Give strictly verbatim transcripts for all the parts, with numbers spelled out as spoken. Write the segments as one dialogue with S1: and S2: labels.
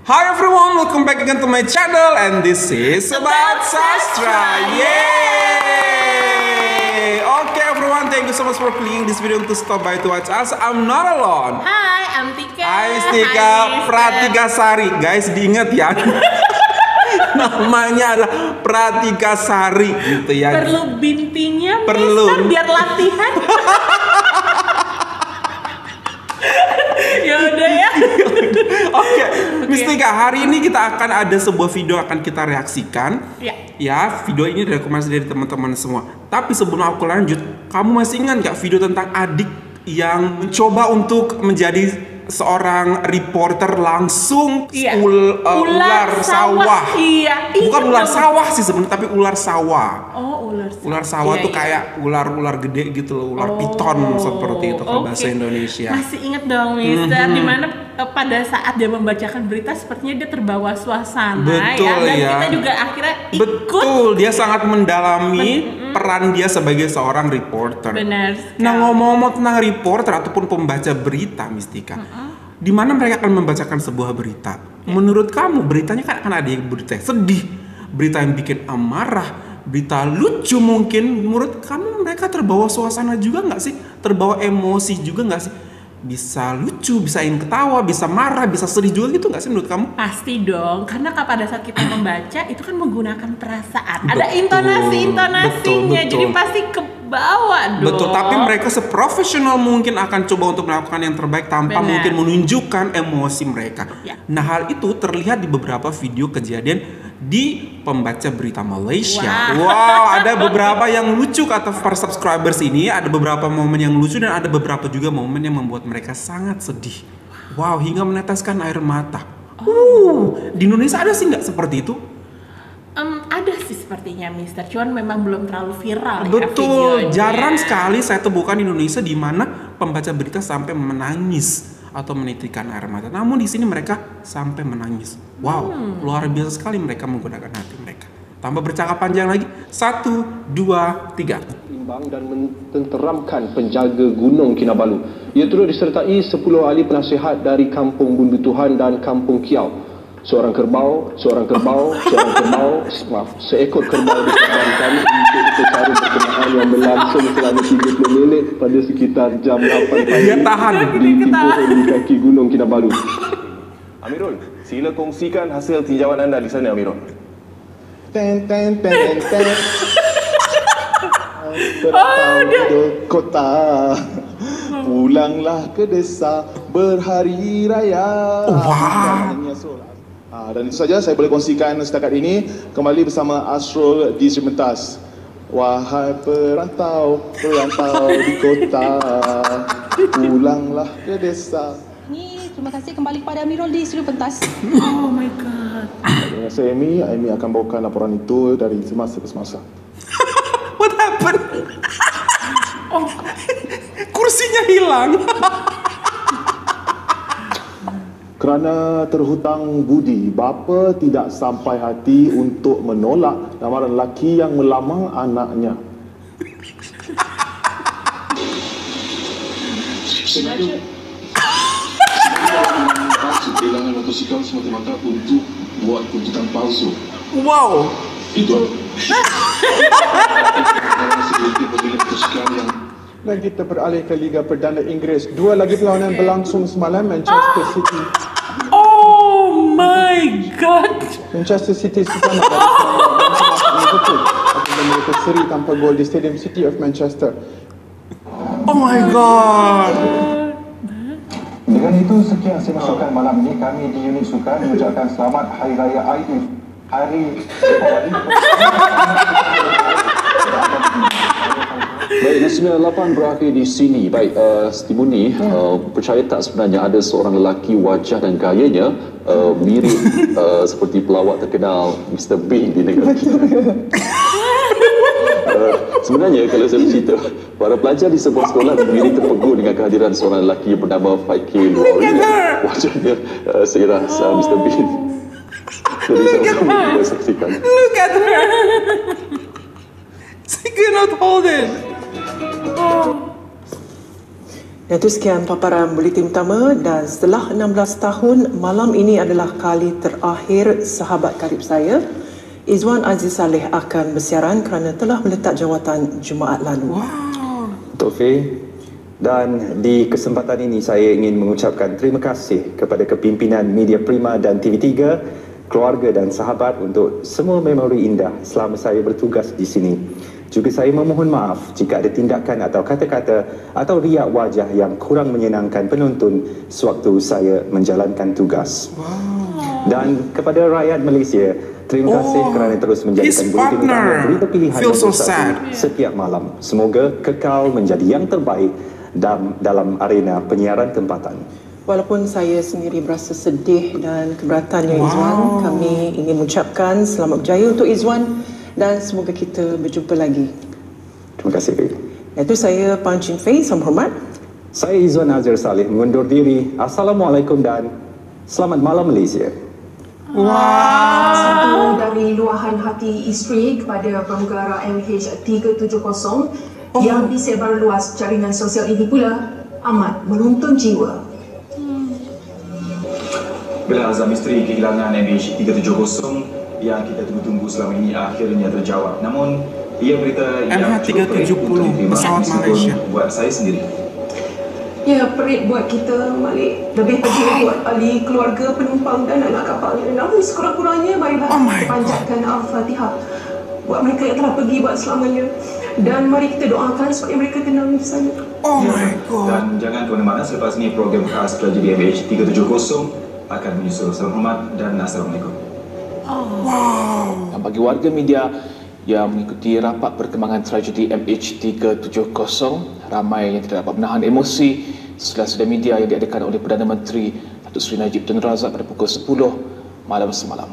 S1: Hi everyone, welcome back again to my channel, and this is About Sastra. Yay! Okay everyone, thank you so much for clicking this video to stop by to watch us. I'm not alone.
S2: Hi, I'm Tika.
S1: Hai Tika Pratigasari. Guys, diingat ya. Namanya adalah Pratigasari gitu ya.
S2: Perlu bintinya,
S1: Perlu.
S2: Mister, biar latihan. Ya udah ya.
S1: Oke, Miss Tika, hari ini kita akan ada sebuah video akan kita reaksikan.
S2: Ya.
S1: Ya, video ini direkomendasi dari teman-teman semua. Tapi sebelum aku lanjut, kamu masih ingat nggak video tentang adik yang mencoba untuk menjadi seorang reporter langsung
S2: Iya.
S1: ul, uh, ular,
S2: Ular
S1: sawah.
S2: sawah. Iya.
S1: Bukan
S2: Iya
S1: ular
S2: dong.
S1: sawah sih sebenarnya, tapi ular sawah.
S2: Oh, ular sawah.
S1: Ular sawah
S2: Iya,
S1: tuh
S2: iya.
S1: kayak ular-ular gede gitu loh, ular
S2: Oh,
S1: piton seperti itu kalau
S2: oke.
S1: bahasa Indonesia.
S2: Masih ingat dong, Mister,
S1: Mhm.
S2: dimana eh, pada saat dia membacakan berita sepertinya dia terbawa suasana.
S1: Betul,
S2: ya. Dan
S1: ya.
S2: kita juga akhirnya ikut.
S1: Betul, dia sangat mendalami
S2: Men-
S1: peran dia sebagai seorang reporter.
S2: Benar.
S1: Nah, ngomong-ngomong tentang reporter ataupun pembaca berita, Mistika, di mana mereka akan membacakan sebuah berita. Menurut kamu beritanya kan akan ada yang berita yang sedih, berita yang bikin amarah, berita lucu mungkin. Menurut kamu mereka terbawa suasana juga nggak sih? Terbawa emosi juga nggak sih? Bisa lucu, bisa ingin ketawa, bisa marah, bisa sedih juga gitu nggak sih menurut kamu?
S2: Pasti dong, karena kan pada saat kita membaca itu kan menggunakan perasaan. Ada
S1: Betul,
S2: intonasi-intonasinya,
S1: betul,
S2: jadi
S1: betul.
S2: pasti ke bawah dong.
S1: Betul, tapi mereka seprofesional mungkin akan coba untuk melakukan yang terbaik tanpa
S2: Benar.
S1: mungkin menunjukkan emosi mereka.
S2: Ya.
S1: Nah, hal itu terlihat di beberapa video kejadian di pembaca berita Malaysia.
S2: Wow.
S1: Wow, ada beberapa yang lucu kata para subscribers ini, ada beberapa momen yang lucu dan ada beberapa juga momen yang membuat mereka sangat sedih. Wow, hingga meneteskan air mata. Uh, di Indonesia ada sih nggak seperti itu?
S2: Em, ada sih sepertinya, Mister, cuman memang belum terlalu viral ya
S1: Betul,
S2: videonya.
S1: jarang sekali saya temukan Indonesia di mana pembaca berita sampai menangis atau menitikkan air mata. Namun di sini mereka sampai menangis. Wow, luar biasa sekali mereka menggunakan hati mereka. Tanpa bercakap panjang lagi, satu, dua, tiga.
S3: Imbang dan mententeramkan penjaga Gunung Kinabalu. Ia turut disertai sepuluh ahli penasihat dari Kampung Bundu Tuhan dan Kampung Kiau. Seorang kerbau, seorang kerbau, seorang kerbau, maaf, seekor kerbau diterbangkan untuk upacara berkenaan yang berlangsung selama tiga puluh minit pada sekitar jam lapan pagi.
S1: Dia tahan.
S3: Di pohon di kaki Gunung Kinabalu.
S4: Amirul, sila kongsikan hasil tinjauan anda di sana, Amirul.
S5: Ten ten ten ten. Perantau ke kota, pulanglah ke desa berhari raya.
S1: Wah.
S5: Ah, dan itu saja saya boleh kongsikan setakat ini. Kembali bersama Asrul di Sri Pentas. Wahai perantau, perantau di kota, pulanglah ke desa.
S6: Ini terima kasih kembali kepada Amirul di Studio Pentas.
S2: Oh my god.
S5: Dengan saya Amy, Amy akan bawakan laporan itu dari semasa ke semasa.
S1: What happened? Oh, kursinya hilang.
S5: Kerana terhutang budi, bapa tidak sampai hati untuk menolak lamaran lelaki yang melamar anaknya.
S7: Sengaja palsu kehilangan motosikal semata-mata untuk buat tuntutan palsu.
S1: Wow.
S7: Itu seperti pemilik motosikal yang
S5: Dan kita beralih ke Liga Perdana Inggeris. Dua lagi perlawanan berlangsung semalam. Manchester City
S2: Oh my god.
S5: Manchester City sedang menghadapi Liverpool apabila mereka seri tanpa gol di Stadium City of Manchester.
S1: Oh my god.
S8: Dengan itu, sekian hasil masukan malam ini. Kami di unit sukan mengucapkan selamat Hari Raya Aidil. Hari
S9: Baik, Nasib lapan berakhir di sini. Baik, uh, Stimuni, uh, percaya tak sebenarnya ada seorang lelaki wajah dan gayanya uh, mirip uh, seperti pelawak terkenal mister Bean di negara kita. Uh, sebenarnya kalau saya bercerita, para pelajar di sebuah sekolah negeri terpegun dengan kehadiran seorang lelaki yang bernama Faike Luaria. Wajahnya uh, seiras uh, mister Bean. Jadi sama-sama kita saksikan.
S1: Look at her. She cannot hold it. Oh.
S10: Dan itu sekian paparan buletin utama, dan setelah enam belas tahun, malam ini adalah kali terakhir sahabat karib saya, Izwan Aziz Saleh akan bersiaran kerana telah meletak jawatan Jumaat lalu.
S1: Wow.
S11: Taufik, dan di kesempatan ini saya ingin mengucapkan terima kasih kepada kepimpinan Media Prima dan T V tiga, keluarga dan sahabat untuk semua memori indah selama saya bertugas di sini. Juga saya memohon maaf jika ada tindakan atau kata-kata atau riak wajah yang kurang menyenangkan penonton sewaktu saya menjalankan tugas. Wow. Dan kepada rakyat Malaysia, terima kasih oh, kerana terus menjadikan buletin utama berita pilihan
S1: so
S11: satu setiap malam. Semoga kekal menjadi yang terbaik dalam, dalam arena penyiaran tempatan.
S10: Walaupun saya sendiri berasa sedih dan keberatannya wow. Izwan, kami ingin mengucapkan selamat berjaya untuk Izwan dan semoga kita berjumpa lagi.
S11: Terima kasih, Faye.
S10: Itu saya Pan Chin Faye, salam hormat.
S11: Saya Izwan Azir Saleh mengundur diri. Assalamualaikum dan selamat malam Malaysia.
S12: Wow. Satu dari luahan hati isteri kepada pramugara M H tiga tujuh kosong oh. yang disebar luas jaringan sosial ini pula amat meruntun jiwa.
S13: Bila azam isteri kehilangan M H tiga tujuh kosong yang kita tunggu-tunggu selama ini akhirnya terjawab. Namun, ia berita yang
S1: M H tiga tujuh nol pesawat Malaysia
S13: buat saya sendiri.
S12: Ya, perit buat kita, Malik. Lebih pedih buat ahli keluarga, penumpang dan anak kapalnya. Namun sekurang-kurangnya, marilah
S1: oh
S12: kita panjatkan Al-Fatihah buat mereka yang telah pergi buat selamanya. Dan mari kita doakan supaya mereka tenang di sana.
S1: Oh
S13: ya,
S1: my God.
S13: Dan jangan ke mana-mana, selepas ini program khas tragedi M H tiga tujuh kosong akan menyusul. Salam hormat dan Assalamualaikum.
S1: Oh. Wow.
S14: Dan bagi warga media yang mengikuti rapat perkembangan tragedi M H tiga tujuh kosong, ramai yang tidak dapat menahan emosi setelah sidang media yang diadakan oleh Perdana Menteri Datuk Seri Najib Tun Razak pada pukul sepuluh malam semalam.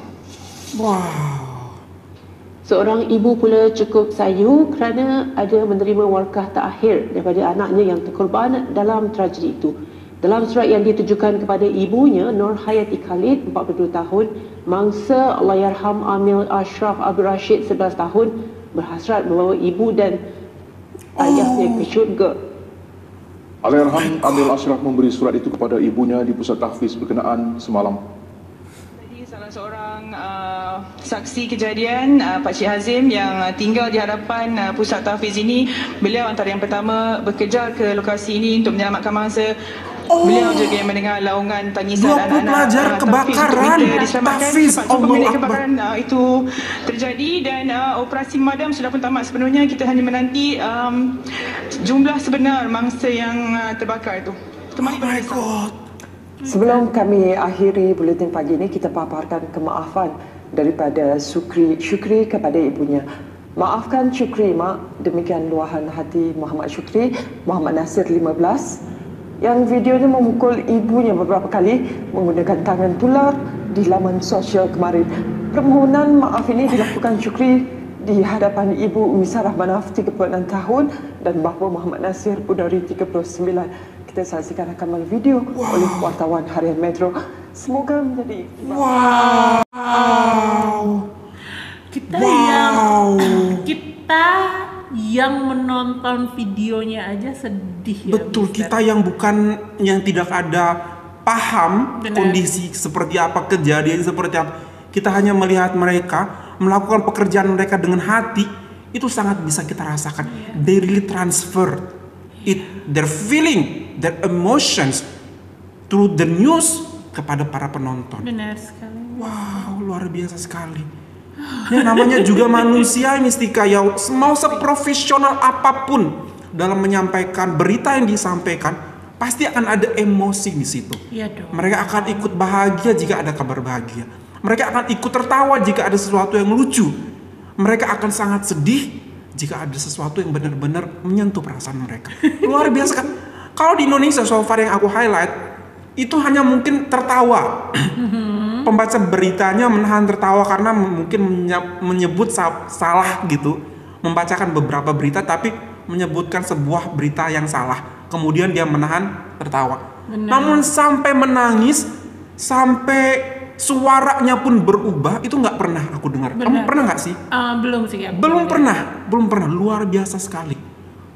S1: Wow.
S15: Seorang ibu pula cukup sayu kerana ada menerima warkah terakhir daripada anaknya yang terkorban dalam tragedi itu. Dalam surat yang ditujukan kepada ibunya, Nur Hayati Khalid, empat puluh dua tahun, mangsa Allahyarham Amil Ashraf Abdul Rashid, sebelas tahun, berhasrat membawa ibu dan ayahnya ke syurga.
S5: Allahyarham Amil Ashraf memberi surat itu kepada ibunya di pusat tahfiz berkenaan semalam.
S16: Tadi salah seorang uh, saksi kejadian, uh, Pak Cik Hazim, yang uh, tinggal di hadapan uh, pusat tahfiz ini. Beliau antara yang pertama bekerja ke lokasi ini untuk menyelamatkan mangsa. Oh. Beliau juga yang mendengar laungan tangisan anak-anak
S1: pelajar uh, kebakaran tahfiz.
S16: Allah kebakaran uh, itu terjadi dan uh, operasi memadam sudah pun tamat sepenuhnya. Kita hanya menanti um, jumlah sebenar mangsa yang uh, terbakar itu.
S1: Kembali oh my God.
S10: Sebelum kami akhiri buletin pagi ini, kita paparkan kemaafan daripada Syukri, Syukri kepada ibunya. Maafkan Syukri, Mak. Demikian luahan hati Muhammad Syukri, Muhammad Nasir lima belas, yang videonya memukul ibunya beberapa kali menggunakan tangan tular di laman sosial kemarin. Permohonan maaf ini dilakukan Syukri di hadapan Ibu Umi Sarah Manaf, tiga puluh enam tahun, dan bapa Muhammad Nasir Budari, tiga puluh sembilan. Kita saksikan rakaman video wow. oleh wartawan Harian Metro. Semoga menjadi
S1: wow.
S2: Kita
S1: wow.
S2: yang kita yang menonton videonya aja sedih.
S1: Betul,
S2: ya,
S1: kita yang bukan yang tidak ada paham Benar. kondisi seperti apa, kejadian seperti apa. Kita hanya melihat mereka melakukan pekerjaan mereka dengan hati, itu sangat bisa kita rasakan. Yeah. They really transfer it, their feeling, their emotions through the news kepada para penonton.
S2: Benar sekali.
S1: Wow, luar biasa sekali. Ya, namanya juga manusia, Mistika, ya mau seprofesional apapun dalam menyampaikan berita yang disampaikan, pasti akan ada emosi di situ.
S2: Iya dong.
S1: Mereka akan ikut bahagia jika ada kabar bahagia. Mereka akan ikut tertawa jika ada sesuatu yang lucu. Mereka akan sangat sedih jika ada sesuatu yang benar-benar menyentuh perasaan mereka. Luar biasa kan? Kalau di Indonesia so far yang aku highlight, itu hanya mungkin tertawa. Pembaca beritanya menahan tertawa karena mungkin menyebut salah gitu. Membacakan beberapa berita tapi menyebutkan sebuah berita yang salah. Kemudian dia menahan tertawa. Benar. Namun sampai menangis, sampai suaranya pun berubah, itu nggak pernah aku dengar. Benar. Kamu pernah nggak sih?
S2: Uh, belum sih ya.
S1: Belum pernah, belum pernah. Luar biasa sekali.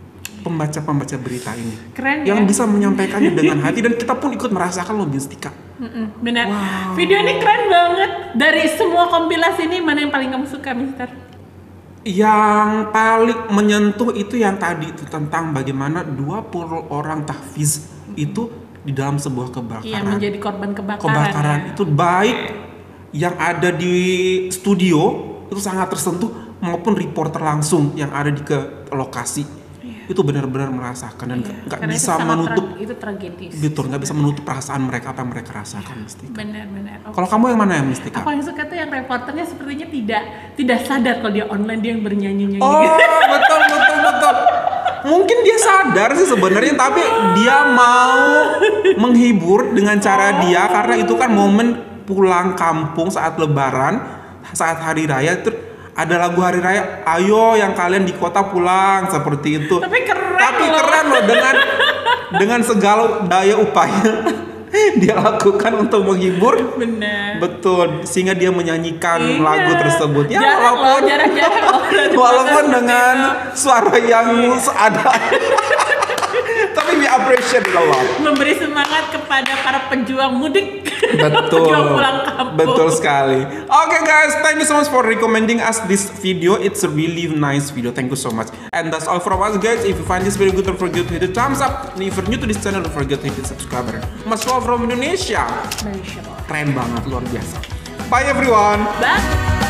S1: pembaca-pembaca berita ini.
S2: Keren
S1: yang
S2: ya?
S1: bisa menyampaikannya dengan hati dan kita pun ikut merasakan loh Mistika.
S2: Mm-mm, benar. Wow. Video ini keren banget. Dari semua kompilasi ini mana yang paling kamu suka, Mister?
S1: Yang paling menyentuh itu yang tadi itu tentang bagaimana dua puluh orang tahfiz itu di dalam sebuah kebakaran.
S2: Iya, menjadi korban kebakaran.
S1: Kebakaran
S2: ya.
S1: itu baik yang ada di studio itu sangat tersentuh maupun reporter langsung yang ada di ke lokasi. Iya. Itu benar-benar merasakan dan nggak iya, bisa menutup
S2: tra- itu tragedis.
S1: Betul, nggak bisa menutup perasaan mereka apa yang mereka rasakan, Mistika.
S2: Benar-benar. Okay.
S1: Kalau kamu yang mana ya, Mistika?
S2: Aku yang suka tuh yang reporternya sepertinya tidak tidak sadar kalau dia online dia yang bernyanyi-nyanyi.
S1: Oh,
S2: gitu.
S1: betul betul betul. Mungkin dia sadar sih sebenarnya, tapi dia mau menghibur dengan cara dia karena itu kan momen pulang kampung saat Lebaran, saat hari raya itu. Ada lagu hari raya, ayo yang kalian di kota pulang seperti itu.
S2: Tapi keren
S1: Tapi
S2: loh.
S1: keren loh dengan dengan segala daya upaya dia lakukan untuk menghibur.
S2: Benar.
S1: Betul, sehingga dia menyanyikan
S2: iya.
S1: lagu tersebut. Ya
S2: jarang
S1: walaupun
S2: loh, jarang-jarang loh,
S1: walaupun dengan suara yang seadanya. Tapi we appreciate a lot.
S2: Memberi semangat kepada para pejuang mudik.
S1: Betul.
S2: Pejuang pulang kampung.
S1: Betul sekali. Okay guys, thank you so much for recommending us this video. It's a really nice video. Thank you so much. And that's all from us guys. If you find this video good, don't forget to hit the thumbs up. And if you're new to this channel, don't forget to hit the subscribe. Much love from Indonesia.
S2: Malaysia.
S1: Keren banget, luar biasa. Bye everyone.
S2: Bye.